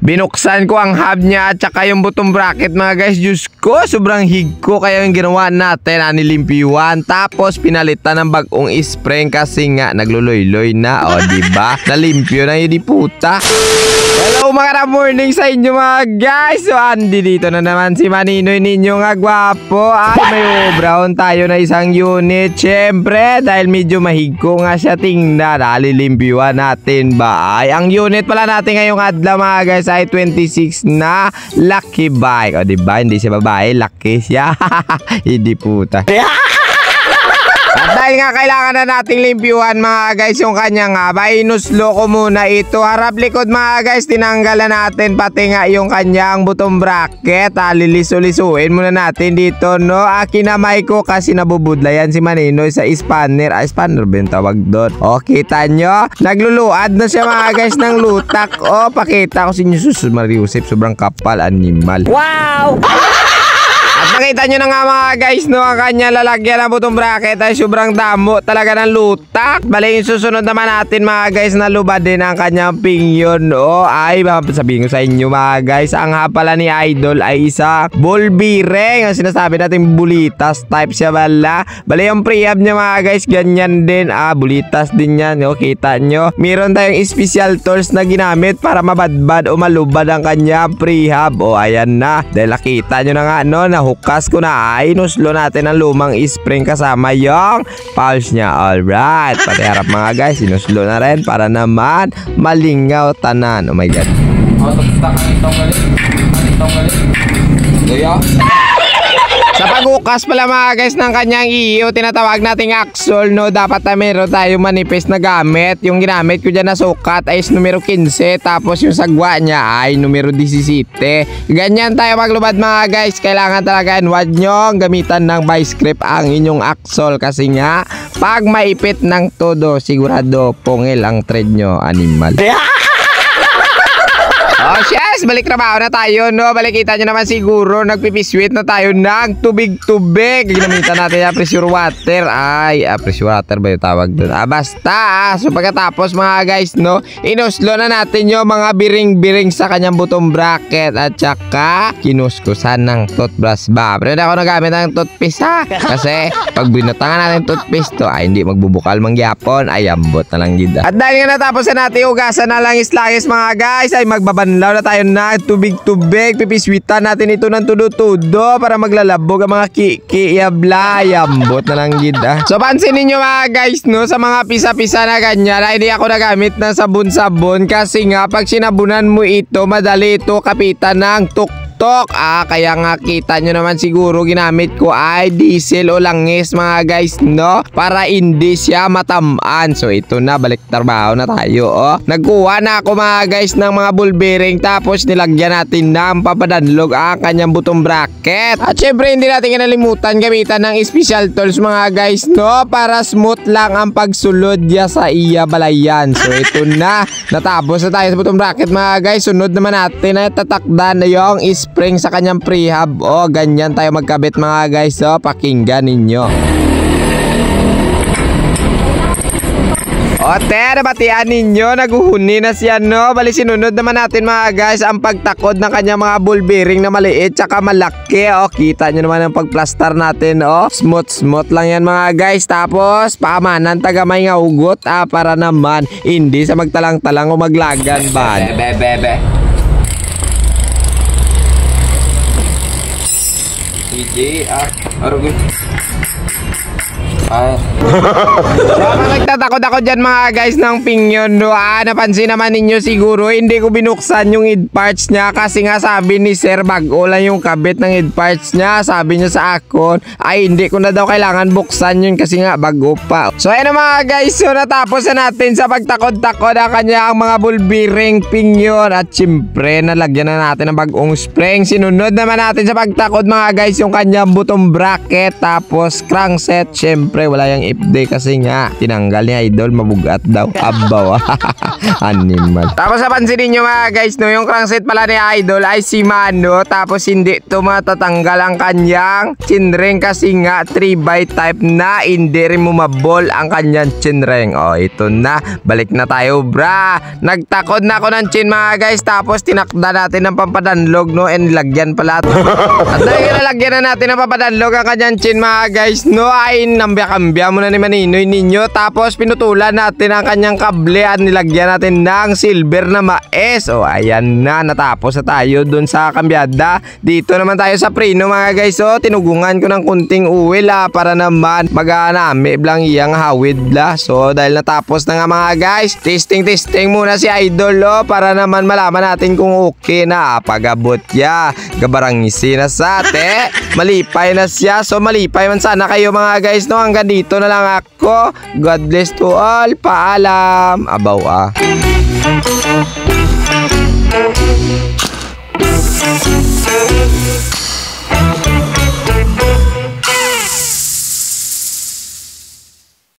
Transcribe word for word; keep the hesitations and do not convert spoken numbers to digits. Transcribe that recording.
Binuksan ko ang hub niya at saka yung bottom bracket mga guys. Diyos ko, sobrang higko kaya yung ginawa natin. Anilimpyuan. Tapos pinalitan ng bagong spring kasi nga nagluloy-loy na. O diba? Nalimpyo na yun di puta. Hello mga morning sa inyo mga guys. So Andy dito na naman si Maninoy ninyo nga gwapo. Ay may brown tayo na isang unit. Siyempre dahil medyo mahigko nga siya tingnan. Alilimpyuan natin ba? Ay ang unit pala natin ngayong adlaw mga guys ay twenty-six na lucky bike. O diba? Hindi siya babae. Lucky siya. Hindi puta. At dahil nga kailangan na nating limpyuhan mga guys yung kanya nga ba, inuslo ko muna ito. Harap likod mga guys, tinanggalan natin pati nga yung kanyang bottom bracket. Ah, lilisulisuin muna natin dito no. Ah, kinamay ko kasi nabubudlayan si Maninoy sa spanner. Ah, spanner ba yung tawag doon? O, kita nyo? Nagluluad na siya mga guys ng lutak. O, pakita ko sa inyo. Sus, Mariusip, sobrang kapal, animal. Wow! At makita nyo na nga mga guys no, ang kanya lalagyan ng bottom bracket ay sobrang damo talaga ng lutak. Bali yung susunod naman natin mga guys na lubad din ang kanyang pingyon no. Ay sabihin ko sa inyo mga guys, ang hapala ni Idol ay isa ball bearing. Ang sinasabi natin bulitas type siya bala. Bali yung prehab niya mga guys ganyan din. Ah bulitas din yan no, kita nyo. Meron tayong special tools na ginamit para mabadbad o malubad ang kanyang prehab. O ayan na, dahil nakita nyo na nga no, na hukas ko na ay inuslo natin ang lumang spring kasama yung pulse niya. Alright, pati harap mga guys inuslo na rin para naman malingaw tanan. Oh my god. Sa paghukas pala mga guys ng kanyang iyo, tinatawag nating axle no, dapat na meron tayo manipis na gamit. Yung ginamit ko dyan na sukat ay numero fifteen, tapos yung sagwa niya ay numero seventeen. Ganyan tayo maglubad mga guys. Kailangan talaga huwag nyo gamitan ng vice grip ang inyong axle kasi nga pag maipit ng todo sigurado pungil ang thread nyo, animal. Oh yes, balik trabaho na tayo no. Balik kita nyo naman siguro nagpipisweet na tayo ng tubig-tubig. Ginamitan natin yung pressure water. Ay, ah, pressure water ba yung tawag doon? Ah, basta ah. So pagkatapos mga guys no, inuslo na natin yung mga biring-biring sa kanyang bottom bracket. At saka kinuskusan ng toothbrush ba. Pero hindi ako nagamit ng toothpaste ha. Kasi pag binutangan natin toothpaste to ay hindi magbubukal mangyapon. Ay ambot na lang gida. At dahil nga natapos na natin ugasan na langis-langis mga guys, ay magbaban law na tayo na tubig-tubig. Pipiswitan natin ito ng tudo-tudo para maglalabog ang mga ki-ki yabla. Yambot na lang gida. So pansinin nyo mga guys no, sa mga pisa-pisa na ganyan ay hindi ako nagamit ng sabon-sabon kasi nga pag sinabunan mo ito madali ito kapitan ng tuk Ah, kaya nga kita nyo naman siguro ginamit ko ay diesel o langis mga guys no, para hindi siya matamaan. So ito na, balik trabaho na tayo oh. Nagkuha na ako mga guys ng mga ball bearing tapos nilagyan natin ng papadanlog ang kanyang bottom bracket. At syempre hindi natin kinalimutan gamitan ng special tools mga guys no, para smooth lang ang pagsulod ya sa iya balayan. So ito na, natapos na tayo sa bottom bracket mga guys. Sunod naman natin ay tatakdan na yung spring sa kanyang prehab. O, ganyan tayo magkabit mga guys. O, pakinggan ninyo. O, te, nabatian ninyo. Naguhuni na siya, no? Bali, sinunod naman natin mga guys ang pagtakod ng kanyang mga ball bearing na maliit tsaka malaki. O, kita nyo naman ang pagplastar natin. O, smooth-smooth lang yan mga guys. Tapos, paamanan tagamay nga ugot. Ah, para naman hindi sa magtalang-talang o maglagan ba? Bebe, bebe. J ah, arugi. Ah. Sama nagtatakot ako dyan mga guys ng pingyon no. Ah, napansin naman ninyo siguro hindi ko binuksan yung head parts niya kasi nga sabi ni sir bago lang yung kabit ng head parts niya. Sabi niya sa akon ay hindi ko na daw kailangan buksan yun kasi nga bago pa. So ayun mga guys, so natapos na natin sa pagtakod-takod ang kanyang mga ball bearing pingyon. At syempre nalagyan na natin ng bagong spring. Sinunod naman natin sa pagtakod mga guys yung kanyang butong bracket. Tapos crankset, syempre wala yung if-day kasi nga tinanggal ni Idol, mabugat daw. Abaw. Animal. Tapos napansinin nyo mga guys, no, yung crankset pala ni Idol ay si Mano. Tapos hindi ito matatanggal ang kanyang chinring kasi nga three by type na hindi removable ang kanyang chinring. O, ito na. Balik na tayo, bra. Nagtakod na ako ng chin mga guys. Tapos tinakda natin ng pampadanlog, no, and lagyan pala. At dahil nalagyan na natin ng pampadanlog ang kanyang chin mga guys, no, ay nambya-kambya muna ni Maninoy ninyo. Tapos pinutulan natin ang kanyang kable at nilagyan natin ng silver na mais. O, ayan na, natapos na tayo dun sa kambyada. Dito naman tayo sa preno mga guys. So, tinugungan ko ng kunting uwi la para naman mag-anami blang iyang hawid la. So, dahil natapos na nga mga guys, testing-testing muna si Idol, lo, para naman malaman natin kung okay na. Pagabot ya, gabarangisi na sa ate. Malipay na siya. So, malipay man sana kayo mga guys, no. Hanggang dito na lang ako. God bless to all. Paalam. Abaw ah. We'll be right back.